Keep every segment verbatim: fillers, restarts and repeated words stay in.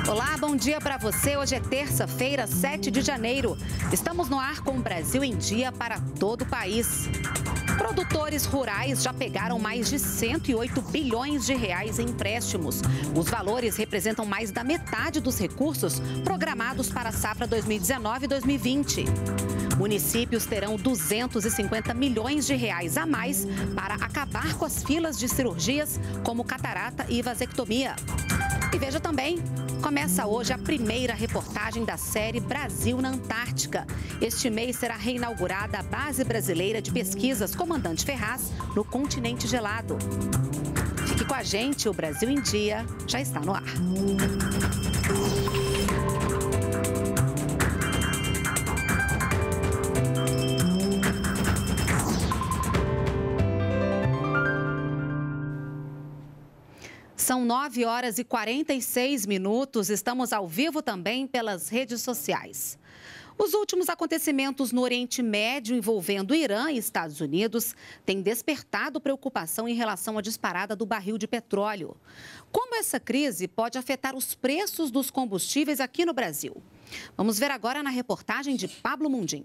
Olá, bom dia para você. Hoje é terça-feira, sete de janeiro. Estamos no ar com o Brasil em Dia para todo o país. Produtores rurais já pegaram mais de cento e oito bilhões de reais em empréstimos. Os valores representam mais da metade dos recursos programados para a safra dois mil e dezenove e dois mil e vinte. Municípios terão duzentos e cinquenta milhões de reais a mais para acabar com as filas de cirurgias como catarata e vasectomia. E veja também, começa hoje a primeira reportagem da série Brasil na Antártica. Este mês será reinaugurada a Base Brasileira de Pesquisas Comandante Ferraz, no continente gelado. Fique com a gente, o Brasil em Dia já está no ar. São nove horas e quarenta e seis minutos. Estamos ao vivo também pelas redes sociais. Os últimos acontecimentos no Oriente Médio envolvendo Irã e Estados Unidos têm despertado preocupação em relação à disparada do barril de petróleo. Como essa crise pode afetar os preços dos combustíveis aqui no Brasil? Vamos ver agora na reportagem de Pablo Mundim.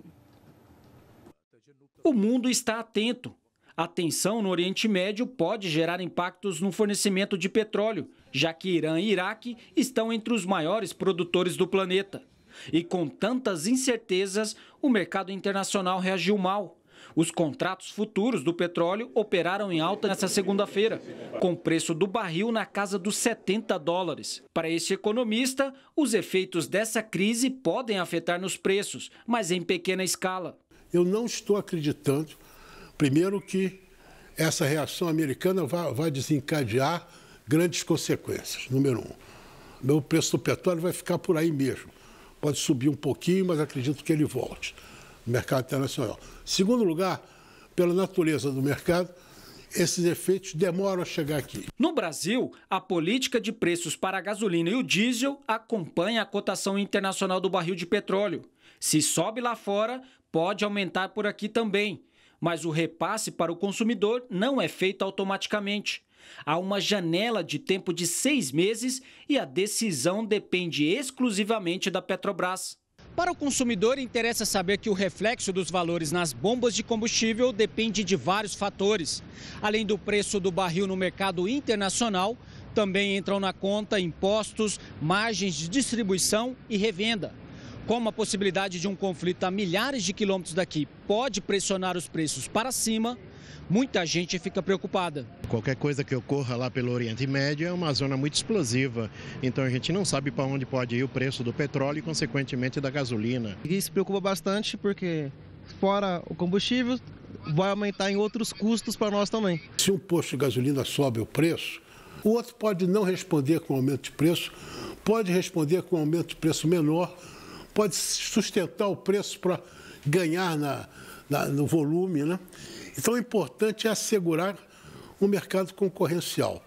O mundo está atento. A tensão no Oriente Médio pode gerar impactos no fornecimento de petróleo, já que Irã e Iraque estão entre os maiores produtores do planeta. E com tantas incertezas, o mercado internacional reagiu mal. Os contratos futuros do petróleo operaram em alta nesta segunda-feira, com o preço do barril na casa dos setenta dólares. Para este economista, os efeitos dessa crise podem afetar nos preços, mas em pequena escala. Eu não estou acreditando, primeiro, que essa reação americana vai, vai desencadear grandes consequências. Número um, o preço do petróleo vai ficar por aí mesmo. Pode subir um pouquinho, mas acredito que ele volte no mercado internacional. Segundo lugar, pela natureza do mercado, esses efeitos demoram a chegar aqui. No Brasil, a política de preços para a gasolina e o diesel acompanha a cotação internacional do barril de petróleo. Se sobe lá fora, pode aumentar por aqui também. Mas o repasse para o consumidor não é feito automaticamente. Há uma janela de tempo de seis meses e a decisão depende exclusivamente da Petrobras. Para o consumidor, interessa saber que o reflexo dos valores nas bombas de combustível depende de vários fatores. Além do preço do barril no mercado internacional, também entram na conta impostos, margens de distribuição e revenda. Como a possibilidade de um conflito a milhares de quilômetros daqui pode pressionar os preços para cima, muita gente fica preocupada. Qualquer coisa que ocorra lá pelo Oriente Médio é uma zona muito explosiva, então a gente não sabe para onde pode ir o preço do petróleo e, consequentemente, da gasolina. Isso preocupa bastante porque, fora o combustível, vai aumentar em outros custos para nós também. Se um posto de gasolina sobe o preço, o outro pode não responder com aumento de preço, pode responder com aumento de preço menor, pode sustentar o preço para ganhar na, na, no volume, né? Então, o importante é assegurar um mercado concorrencial.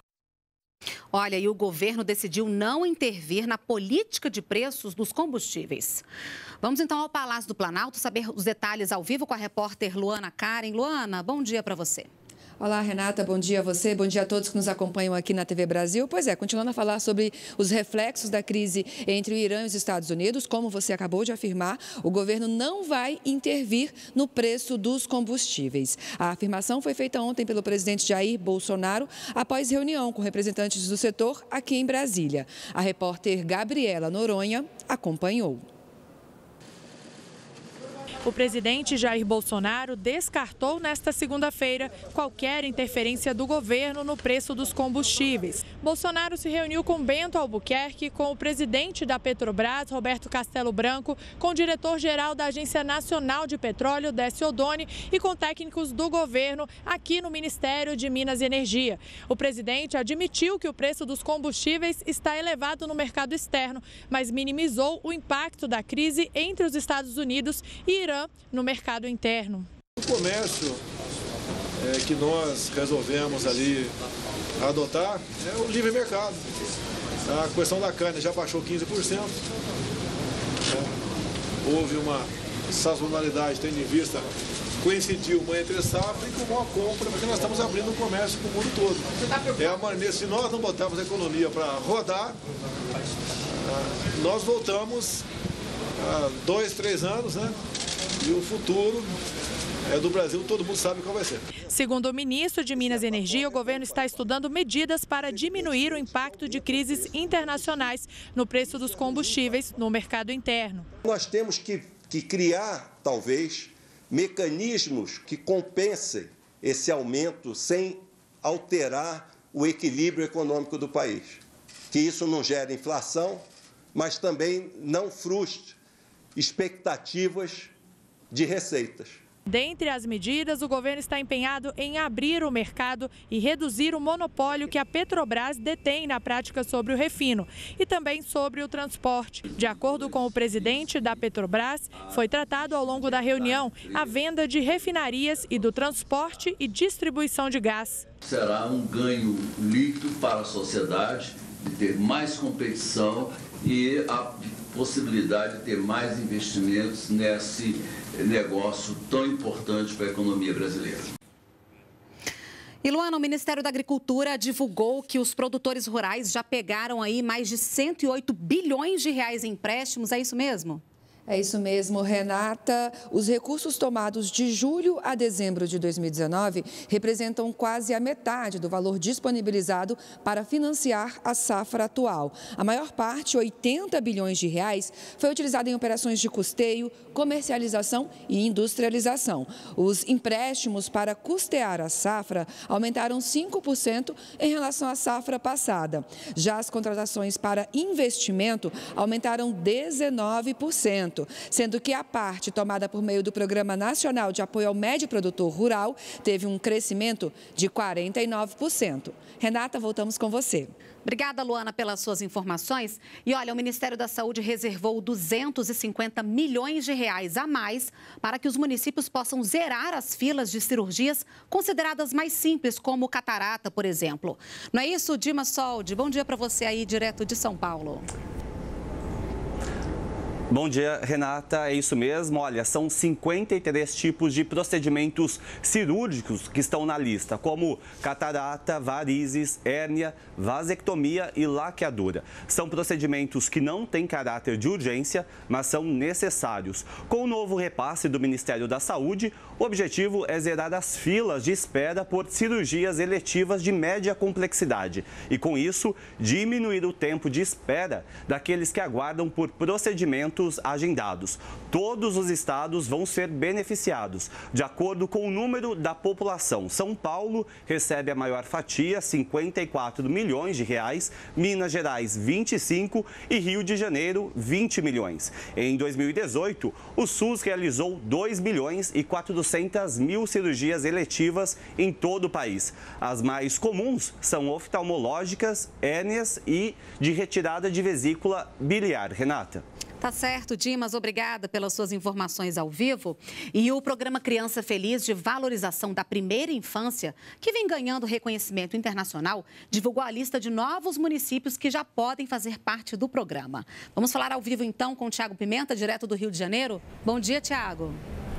Olha, e o governo decidiu não intervir na política de preços dos combustíveis. Vamos então ao Palácio do Planalto saber os detalhes ao vivo com a repórter Luana Karen. Luana, bom dia para você. Olá, Renata, bom dia a você, bom dia a todos que nos acompanham aqui na T V Brasil. Pois é, continuando a falar sobre os reflexos da crise entre o Irã e os Estados Unidos, como você acabou de afirmar, o governo não vai intervir no preço dos combustíveis. A afirmação foi feita ontem pelo presidente Jair Bolsonaro após reunião com representantes do setor aqui em Brasília. A repórter Gabriela Noronha acompanhou. O presidente Jair Bolsonaro descartou nesta segunda-feira qualquer interferência do governo no preço dos combustíveis. Bolsonaro se reuniu com Bento Albuquerque, com o presidente da Petrobras, Roberto Castelo Branco, com o diretor-geral da Agência Nacional de Petróleo, Décio Oddone, e com técnicos do governo aqui no Ministério de Minas e Energia. O presidente admitiu que o preço dos combustíveis está elevado no mercado externo, mas minimizou o impacto da crise entre os Estados Unidos e Irã no mercado interno. O comércio é, que nós resolvemos ali adotar é o livre mercado. A questão da carne já baixou quinze por cento. É, houve uma sazonalidade, tendo em vista, coincidiu uma entre safra e com uma compra, porque nós estamos abrindo o comércio para o mundo todo. É a maneira, se nós não botarmos a economia para rodar, Ah, nós voltamos há dois, três anos, né? E o futuro é do Brasil, todo mundo sabe qual vai ser. Segundo o ministro de Minas e Energia, o governo está estudando medidas para diminuir o impacto de crises internacionais no preço dos combustíveis no mercado interno. Nós temos que, que criar, talvez, mecanismos que compensem esse aumento sem alterar o equilíbrio econômico do país. Que isso não gere inflação, mas também não frustre expectativas de receitas. Dentre as medidas, o governo está empenhado em abrir o mercado e reduzir o monopólio que a Petrobras detém na prática sobre o refino e também sobre o transporte. De acordo com o presidente da Petrobras, foi tratado ao longo da reunião a venda de refinarias e do transporte e distribuição de gás. Será um ganho líquido para a sociedade de ter mais competição e a possibilidade de ter mais investimentos nesse negócio tão importante para a economia brasileira. E, Luana, o Ministério da Agricultura divulgou que os produtores rurais já pegaram aí mais de cento e oito bilhões de reais em empréstimos, é isso mesmo? É isso mesmo, Renata. Os recursos tomados de julho a dezembro de dois mil e dezenove representam quase a metade do valor disponibilizado para financiar a safra atual. A maior parte, oitenta bilhões de reais, foi utilizada em operações de custeio, comercialização e industrialização. Os empréstimos para custear a safra aumentaram cinco por cento em relação à safra passada. Já as contratações para investimento aumentaram dezenove por cento. Sendo que a parte tomada por meio do Programa Nacional de Apoio ao Médio Produtor Rural teve um crescimento de quarenta e nove por cento. Renata, voltamos com você. Obrigada, Luana, pelas suas informações. E olha, o Ministério da Saúde reservou duzentos e cinquenta milhões de reais a mais para que os municípios possam zerar as filas de cirurgias consideradas mais simples, como catarata, por exemplo. Não é isso, Dima Soldi? Bom dia para você aí, direto de São Paulo. Bom dia, Renata. É isso mesmo. Olha, são cinquenta e três tipos de procedimentos cirúrgicos que estão na lista, como catarata, varizes, hérnia, vasectomia e laqueadura. São procedimentos que não têm caráter de urgência, mas são necessários. Com o novo repasse do Ministério da Saúde, o objetivo é zerar as filas de espera por cirurgias eletivas de média complexidade e, com isso, diminuir o tempo de espera daqueles que aguardam por procedimentos agendados. Todos os estados vão ser beneficiados, de acordo com o número da população. São Paulo recebe a maior fatia, cinquenta e quatro milhões de reais, Minas Gerais, vinte e cinco e Rio de Janeiro, vinte milhões. Em dois mil e dezoito, o SUS realizou dois milhões e quatrocentas mil cirurgias eletivas em todo o país. As mais comuns são oftalmológicas, hérnias e de retirada de vesícula biliar. Renata. Tá certo, Dimas, obrigada pelas suas informações ao vivo. E o programa Criança Feliz de Valorização da Primeira Infância, que vem ganhando reconhecimento internacional, divulgou a lista de novos municípios que já podem fazer parte do programa. Vamos falar ao vivo então com o Tiago Pimenta, direto do Rio de Janeiro. Bom dia, Tiago.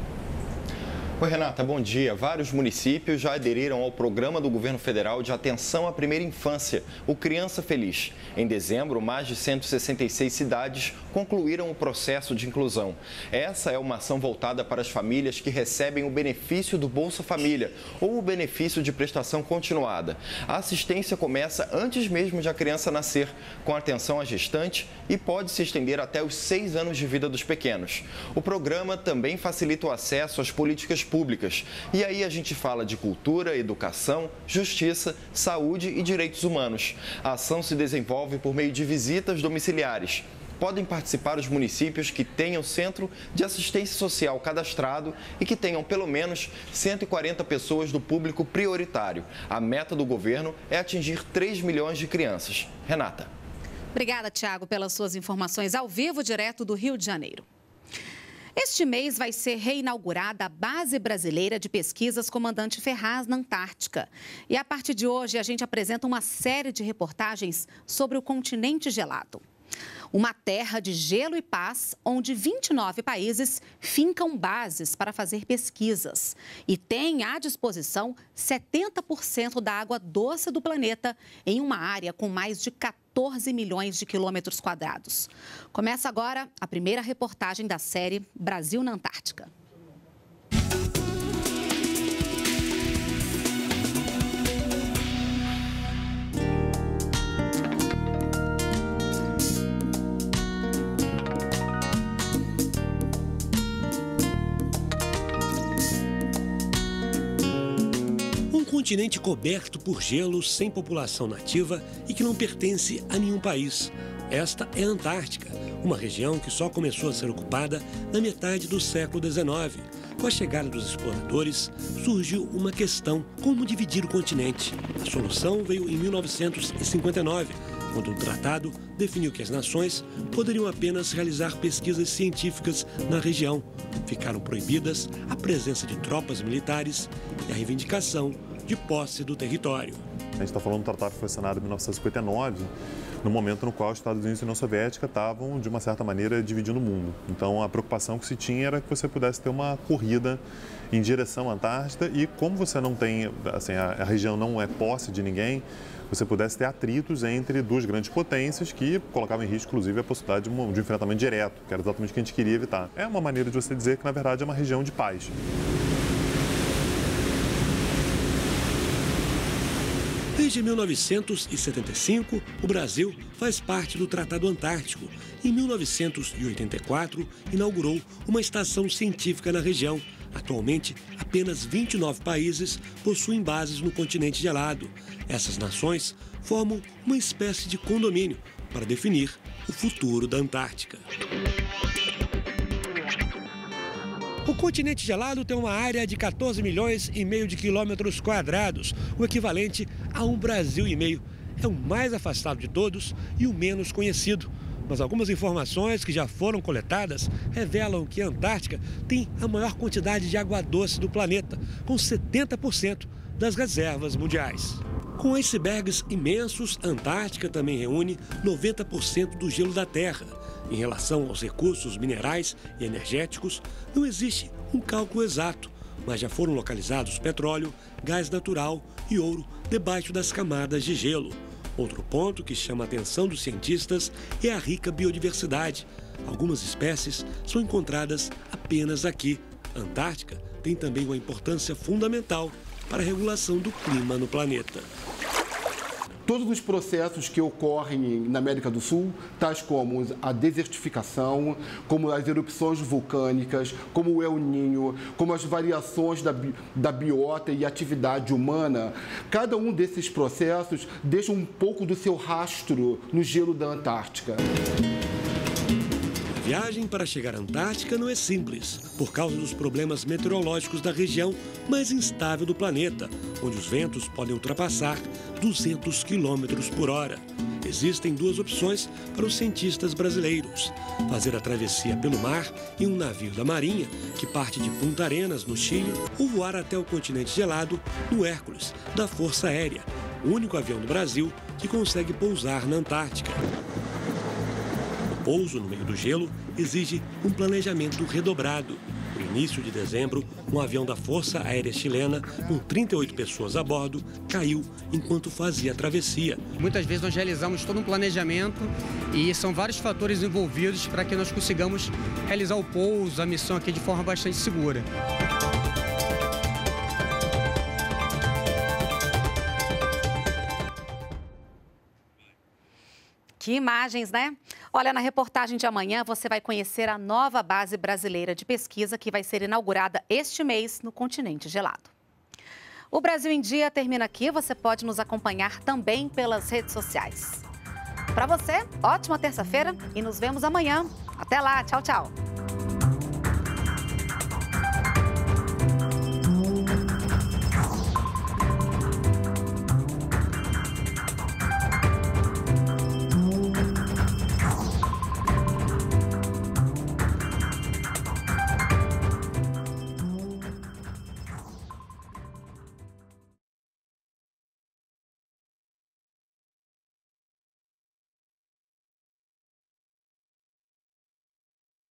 Oi, Renata, bom dia. Vários municípios já aderiram ao programa do governo federal de atenção à primeira infância, o Criança Feliz. Em dezembro, mais de cento e sessenta e seis cidades concluíram o processo de inclusão. Essa é uma ação voltada para as famílias que recebem o benefício do Bolsa Família ou o benefício de prestação continuada. A assistência começa antes mesmo de a criança nascer, com atenção à gestante e pode se estender até os seis anos de vida dos pequenos. O programa também facilita o acesso às políticas públicas. E aí a gente fala de cultura, educação, justiça, saúde e direitos humanos. A ação se desenvolve por meio de visitas domiciliares. Podem participar os municípios que tenham centro de assistência social cadastrado e que tenham pelo menos cento e quarenta pessoas do público prioritário. A meta do governo é atingir três milhões de crianças. Renata. Obrigada, Tiago, pelas suas informações ao vivo, direto do Rio de Janeiro. Este mês vai ser reinaugurada a Base Brasileira de Pesquisas Comandante Ferraz, na Antártica. E a partir de hoje, a gente apresenta uma série de reportagens sobre o continente gelado. Uma terra de gelo e paz, onde vinte e nove países fincam bases para fazer pesquisas. E tem à disposição setenta por cento da água doce do planeta em uma área com mais de quatorze quatorze milhões de quilômetros quadrados. Começa agora a primeira reportagem da série Brasil na Antártica. Um continente coberto por gelo, sem população nativa e que não pertence a nenhum país. Esta é a Antártica, uma região que só começou a ser ocupada na metade do século dezenove. Com a chegada dos exploradores, surgiu uma questão: como dividir o continente? A solução veio em mil novecentos e cinquenta e nove, quando um tratado definiu que as nações poderiam apenas realizar pesquisas científicas na região. Ficaram proibidas a presença de tropas militares e a reivindicação de posse do território. A gente está falando do tratado que foi assinado em mil novecentos e cinquenta e nove, no momento no qual os Estados Unidos e a União Soviética estavam, de uma certa maneira, dividindo o mundo. Então, a preocupação que se tinha era que você pudesse ter uma corrida em direção à Antártida e, como você não tem, assim, a, a região não é posse de ninguém, você pudesse ter atritos entre duas grandes potências que colocavam em risco, inclusive, a possibilidade de um, de um enfrentamento direto, que era exatamente o que a gente queria evitar. É uma maneira de você dizer que, na verdade, é uma região de paz. Desde mil novecentos e setenta e cinco, o Brasil faz parte do Tratado Antártico. Em mil novecentos e oitenta e quatro, inaugurou uma estação científica na região. Atualmente, apenas vinte e nove países possuem bases no continente gelado. Essas nações formam uma espécie de condomínio para definir o futuro da Antártica. O continente gelado tem uma área de quatorze milhões e meio de quilômetros quadrados, o equivalente a um Brasil e meio. É o mais afastado de todos e o menos conhecido. Mas algumas informações que já foram coletadas revelam que a Antártica tem a maior quantidade de água doce do planeta, com setenta por cento das reservas mundiais. Com icebergs imensos, a Antártica também reúne noventa por cento do gelo da Terra. Em relação aos recursos minerais e energéticos, não existe um cálculo exato, mas já foram localizados petróleo, gás natural e ouro debaixo das camadas de gelo. Outro ponto que chama a atenção dos cientistas é a rica biodiversidade. Algumas espécies são encontradas apenas aqui. A Antártica tem também uma importância fundamental para a regulação do clima no planeta. Todos os processos que ocorrem na América do Sul, tais como a desertificação, como as erupções vulcânicas, como o El Niño, como as variações da, da biota e atividade humana, cada um desses processos deixa um pouco do seu rastro no gelo da Antártica. A viagem para chegar à Antártica não é simples, por causa dos problemas meteorológicos da região mais instável do planeta, onde os ventos podem ultrapassar duzentos quilômetros por hora. Existem duas opções para os cientistas brasileiros: fazer a travessia pelo mar em um navio da Marinha, que parte de Punta Arenas, no Chile, ou voar até o continente gelado no Hércules, da Força Aérea, o único avião do Brasil que consegue pousar na Antártica. O pouso no meio do gelo exige um planejamento redobrado. No início de dezembro, um avião da Força Aérea Chilena, com trinta e oito pessoas a bordo, caiu enquanto fazia a travessia. Muitas vezes nós realizamos todo um planejamento e são vários fatores envolvidos para que nós consigamos realizar o pouso, a missão aqui de forma bastante segura. Que imagens, né? Olha, na reportagem de amanhã você vai conhecer a nova base brasileira de pesquisa que vai ser inaugurada este mês no continente gelado. O Brasil em Dia termina aqui. Você pode nos acompanhar também pelas redes sociais. Para você, ótima terça-feira e nos vemos amanhã. Até lá, tchau, tchau.